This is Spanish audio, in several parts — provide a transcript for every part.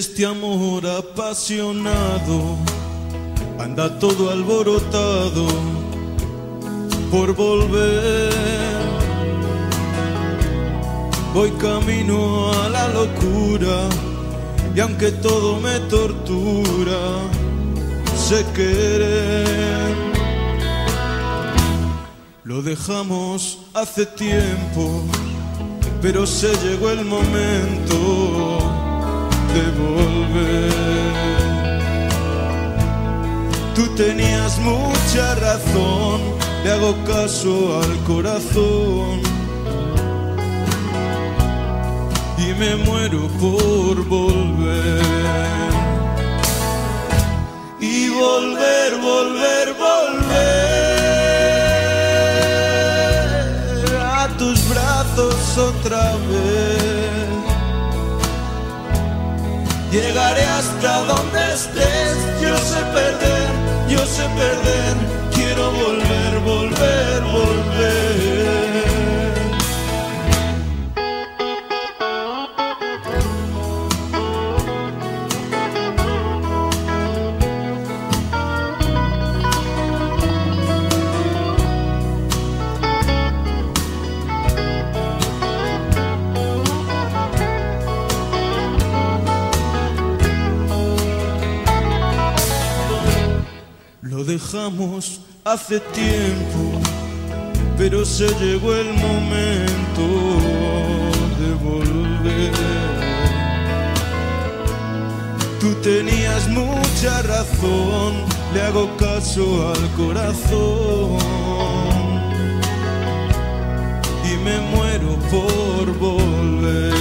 Este amor apasionado anda todo alborotado por volver. Voy camino a la locura y aunque todo me tortura, sé querer. Lo dejamos hace tiempo, pero se llegó el momento de volver. Tú tenías mucha razón, le hago caso al corazón y me muero por volver. Y volver, volver, volver a tus brazos otra vez. Llegaré hasta donde estés, yo sé perder, quiero volver, volver, volver. Lo dejamos hace tiempo, pero se llegó el momento de volver. Tú tenías mucha razón, le hago caso al corazón y me muero por volver.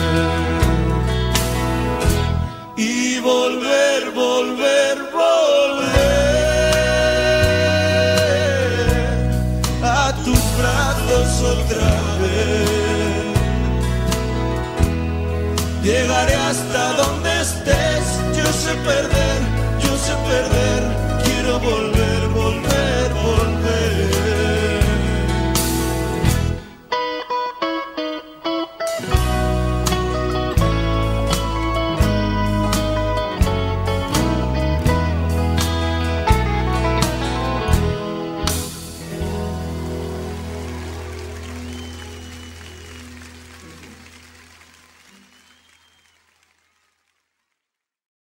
Y volver, volver, volver otra vez. Llegaré hasta donde estés, yo sé perder,